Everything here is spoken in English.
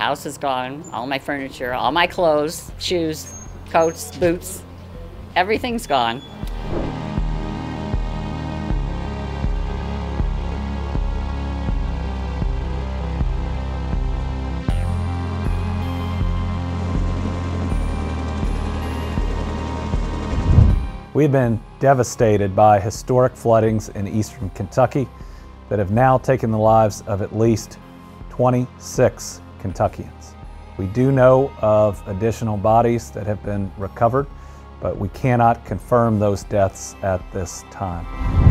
house is gone, all my furniture, all my clothes, shoes, coats, boots, everything's gone. We've been devastated by historic floodings in eastern Kentucky that have now taken the lives of at least 26 Kentuckians. We do know of additional bodies that have been recovered, but we cannot confirm those deaths at this time.